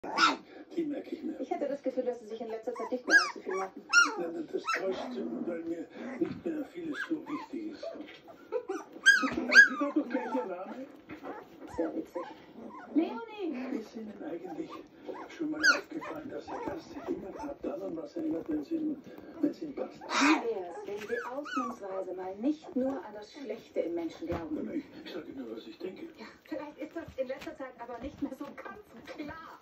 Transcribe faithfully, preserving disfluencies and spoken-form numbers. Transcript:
Die merke ich mir. Ich hatte das Gefühl, dass Sie sich in letzter Zeit nicht mehr allzu viel machen. Nein, das täuscht, weil mir nicht mehr vieles so wichtig ist. Sie war doch gleich Ihr Name? Sehr witzig. Leonie! Ist Ihnen eigentlich schon mal aufgefallen, dass Ihr Gast sich immer gerade dann an was erinnert, wenn es Ihnen, wenn es Ihnen passt? Wie wär's, wenn Sie ausnahmsweise mal nicht nur an das Schlechte im Menschen glauben? Ich, ich sage nur, was ich denke. Ja, vielleicht ist das in letzter Zeit aber nicht mehr so ganz klar.